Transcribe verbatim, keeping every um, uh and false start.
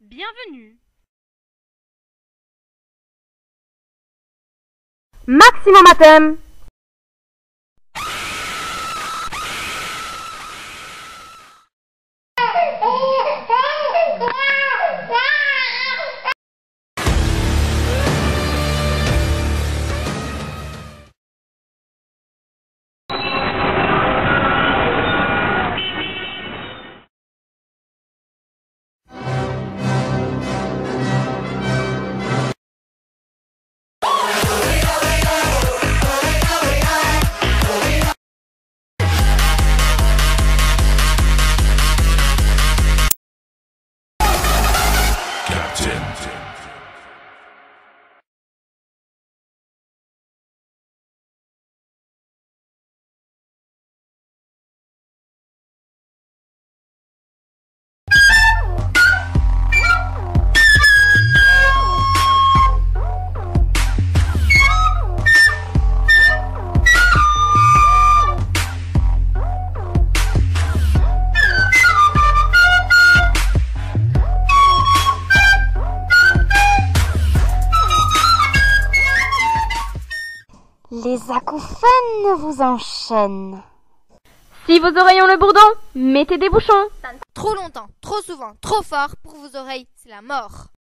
Bienvenue. Maximum à thème. Les acouphènes vous enchaînent. Si vos oreilles ont le bourdon, mettez des bouchons. Trop longtemps, trop souvent, trop fort pour vos oreilles, c'est la mort.